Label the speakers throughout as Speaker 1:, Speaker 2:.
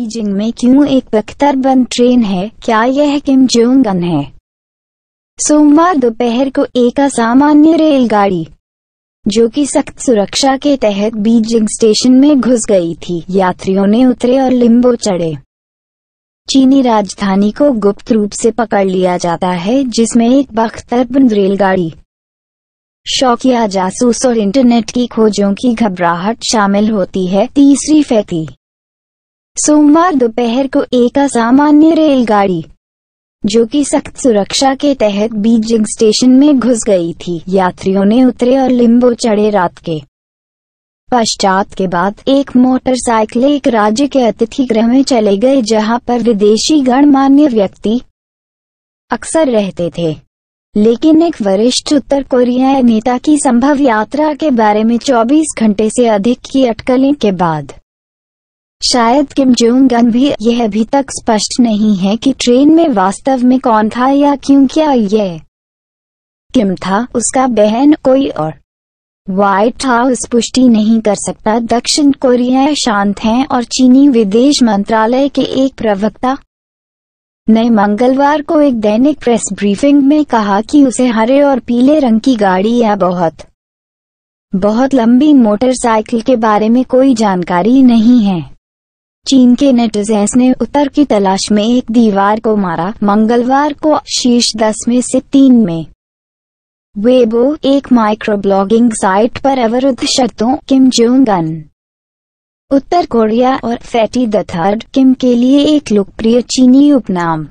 Speaker 1: Beijing में क्यों एक बख्तरबंद ट्रेन है? क्या यह किम जोंग उन है? सोमवार दोपहर को एक असामान्य रेलगाड़ी जो कि सख्त सुरक्षा के तहत बीजिंग स्टेशन में घुस गई थी। यात्रियों ने उतरे और लिम्बो चढ़े। चीनी राजधानी को गुप्त रूप से पकड़ लिया जाता है, जिसमें एक बख्तरबंद रेलगाड़ी, शौकिया जासूस और इंटरनेट की खोजों की घबराहट शामिल होती है। तीसरी फैती सोमवार दोपहर को एक असामान्य रेलगाड़ी जो कि सख्त सुरक्षा के तहत बीजिंग स्टेशन में घुस गई थी। यात्रियों ने उतरे और लिम्बो चढ़े। रात के पश्चात के बाद एक मोटरसाइकिल एक राज्य के अतिथि गृह में चले गए, जहां पर विदेशी गणमान्य व्यक्ति अक्सर रहते थे। लेकिन एक वरिष्ठ उत्तर कोरियाई नेता की संभव यात्रा के बारे में 24 घंटे से अधिक की अटकलें के बाद शायद किम जोंग उन भी, यह अभी तक स्पष्ट नहीं है कि ट्रेन में वास्तव में कौन था या क्यों। क्या यह किम था, उसका बहन, कोई और? व्हाइट हाउस पुष्टि नहीं कर सकता। दक्षिण कोरिया शांत हैं और चीनी विदेश मंत्रालय के एक प्रवक्ता ने मंगलवार को एक दैनिक प्रेस ब्रीफिंग में कहा कि उसे हरे और पीले रंग की गाड़ी या बहुत लंबी मोटरसाइकिल के बारे में कोई जानकारी नहीं है। चीन के नेटिजन्स ने उत्तर की तलाश में एक दीवार को मारा। मंगलवार को शीर्ष 10 में से 3 में वेबो, एक माइक्रो ब्लॉगिंग साइट पर अवरुद्ध शर्तों किम जोंग उन उत्तर कोरिया और फैटी द थर्ड किम के लिए एक लोकप्रिय चीनी उपनाम।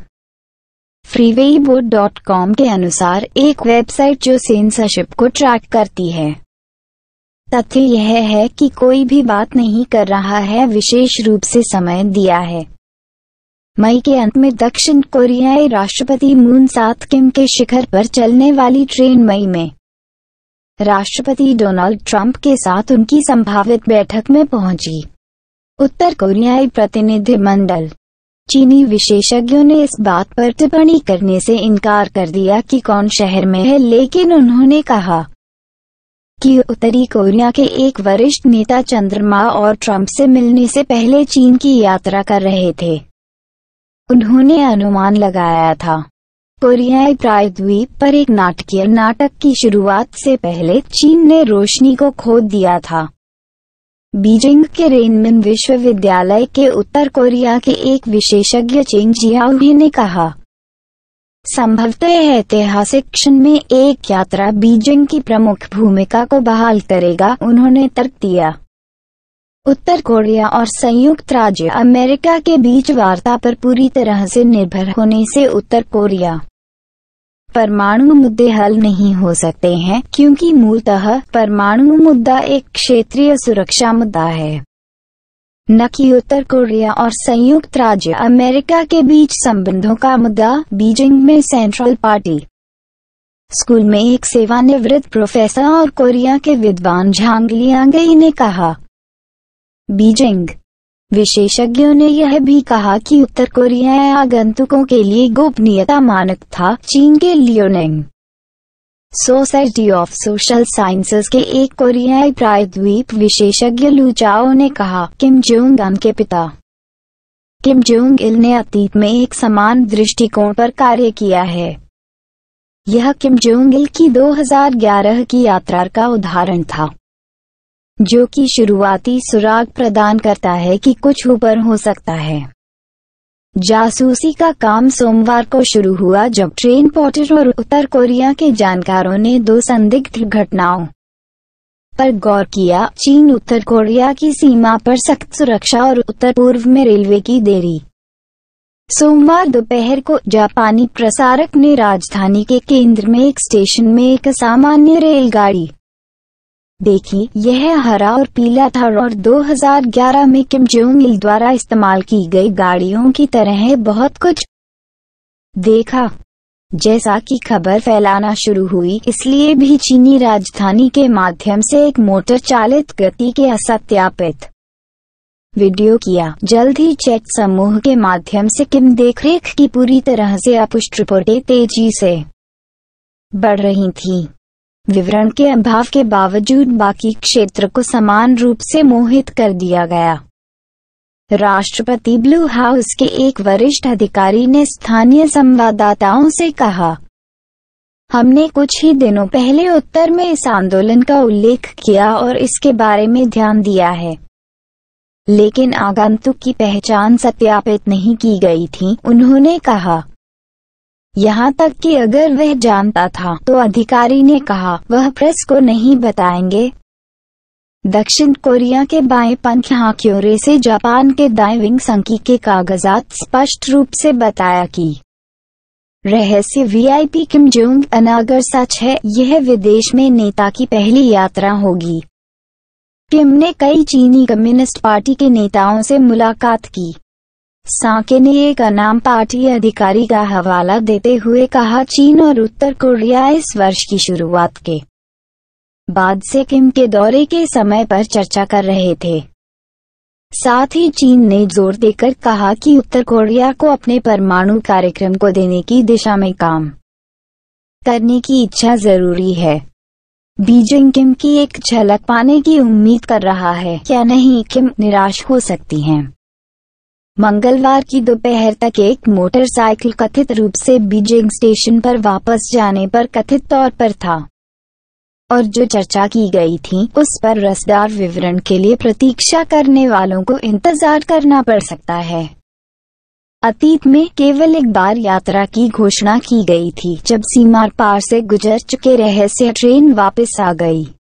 Speaker 1: freeweibo.com के अनुसार एक वेबसाइट जो सेंसरशिप को ट्रैक करती है। तथ्य यह है कि कोई भी बात नहीं कर रहा है, विशेष रूप से समय दिया है। मई के अंत में दक्षिण कोरियाई राष्ट्रपति मून साथ किम के शिखर पर चलने वाली ट्रेन मई में राष्ट्रपति डोनाल्ड ट्रंप के साथ उनकी संभावित बैठक में पहुंची। उत्तर कोरियाई प्रतिनिधिमंडल चीनी विशेषज्ञों ने इस बात पर टिप्पणी करने से इनकार कर दिया कि कौन शहर में है, लेकिन उन्होंने कहा कि उत्तरी कोरिया के एक वरिष्ठ नेता चंद्रमा और ट्रंप से मिलने से पहले चीन की यात्रा कर रहे थे। उन्होंने अनुमान लगाया था कोरियाई प्रायद्वीप पर एक नाटकीय नाटक की शुरुआत से पहले चीन ने रोशनी को खो दिया था। बीजिंग के रेनमिन विश्वविद्यालय के उत्तर कोरिया के एक विशेषज्ञ चेंग जियाओ ने कहा, संभवतः ऐतिहासिक क्षण में एक यात्रा बीजिंग की प्रमुख भूमिका को बहाल करेगा। उन्होंने तर्क दिया, उत्तर कोरिया और संयुक्त राज्य अमेरिका के बीच वार्ता पर पूरी तरह से निर्भर होने से उत्तर कोरिया परमाणु मुद्दे हल नहीं हो सकते हैं, क्योंकि मूलतः परमाणु मुद्दा एक क्षेत्रीय सुरक्षा मुद्दा है, न कि उत्तर कोरिया और संयुक्त राज्य अमेरिका के बीच संबंधों का मुद्दा। बीजिंग में सेंट्रल पार्टी स्कूल में एक सेवानिवृत्त प्रोफेसर और कोरिया के विद्वान झांग लियांगई ने कहा, बीजिंग विशेषज्ञों ने यह भी कहा कि उत्तर कोरियाई आगंतुकों के लिए गोपनीयता मानक था। चीन के Liaoning society of social sciences के एक कोरियाई प्रायद्वीप विशेषज्ञ लू चाओ ने कहा, किम जोंग उन के पिता किम जोंग इल ने अतीत में एक समान दृष्टिकोण पर कार्य किया है। यह किम जोंग इल की 2011 की यात्रा का उदाहरण था, जो कि शुरुआती सुराग प्रदान करता है कि कुछ ऊपर हो सकता है। जासूसी का काम सोमवार को शुरू हुआ जब ट्रेन पोर्टर और उत्तर कोरिया के जानकारों ने 2 संदिग्ध घटनाओं पर गौर किया। चीन उत्तर कोरिया की सीमा पर सख्त सुरक्षा और उत्तर पूर्व में रेलवे की देरी। सोमवार दोपहर को जापानी प्रसारक ने राजधानी के केंद्र में एक स्टेशन में एक असामान्य रेलगाड़ी देखी। यह हरा और पीला था और 2011 में किम जोंग इल द्वारा इस्तेमाल की गई गाड़ियों की तरह बहुत कुछ देखा। जैसा कि खबर फैलाना शुरू हुई, इसलिए भी चीनी राजधानी के माध्यम से एक मोटर चालित गति के असत्यापित वीडियो किया। जल्द ही चैट समूह के माध्यम से किम देखरेख की पूरी तरह से अपुष्ट रिपोर्टें तेजी से बढ़ रही थीं। विवरण के अभाव के बावजूद बाकी क्षेत्र को समान रूप से मोहित कर दिया गया। राष्ट्रपति ब्लू हाउस के एक वरिष्ठ अधिकारी ने स्थानीय संवाददाताओं से कहा, हमने कुछ ही दिनों पहले उत्तर में इस आंदोलन का उल्लेख किया और इसके बारे में ध्यान दिया है, लेकिन आगंतुक की पहचान सत्यापित नहीं की गई थी। उन्होंने कहा, यहाँ तक कि अगर वह जानता था तो अधिकारी ने कहा वह प्रेस को नहीं बताएंगे। दक्षिण कोरिया के बाएं पंख हाक्योरे से जापान के दाएं विंग संकी के कागजात स्पष्ट रूप से बताया कि रहस्य वीआईपी किम जोंग अन अगर सच है, यह विदेश में नेता की पहली यात्रा होगी। किम ने कई चीनी कम्युनिस्ट पार्टी के नेताओं से मुलाकात की। साके ने एक अनाम पार्टी अधिकारी का हवाला देते हुए कहा, चीन और उत्तर कोरिया इस वर्ष की शुरुआत के बाद से किम के दौरे के समय पर चर्चा कर रहे थे। साथ ही चीन ने जोर देकर कहा कि उत्तर कोरिया को अपने परमाणु कार्यक्रम को देने की दिशा में काम करने की इच्छा जरूरी है। बीजिंग किम की एक झलक पाने की उम्मीद कर रहा है, क्या नहीं किम निराश हो सकती हैं। मंगलवार की दोपहर तक एक मोटरसाइकिल कथित रूप से बीजिंग स्टेशन पर वापस जाने पर कथित तौर पर था, और जो चर्चा की गई थी उस पर रसदार विवरण के लिए प्रतीक्षा करने वालों को इंतजार करना पड़ सकता है। अतीत में केवल एक बार यात्रा की घोषणा की गई थी, जब सीमा पार से गुजर चुके रहस्य ट्रेन वापस आ गई।